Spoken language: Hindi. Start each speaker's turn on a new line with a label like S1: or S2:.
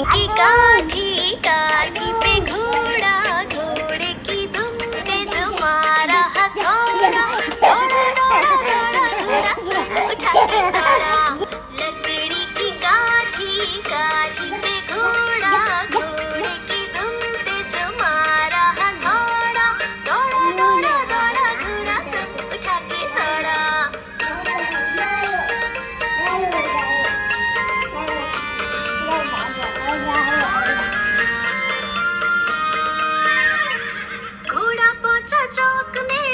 S1: की काठी काठी पे घोड़ा, घोड़े की दुम पे तुम्हारा हथौड़ा, दौड़ा दौड़ा दौड़ा घोड़ा उठा के दौड़ा। लकड़ी की काठी काठी पे घोड़ा, घोड़े की दुम पे तुम्हारा हथौड़ा, दौड़ा दौड़ा दौड़ा घोड़ा उठा के दौड़ा। घोड़ा पहुंचा चौक में,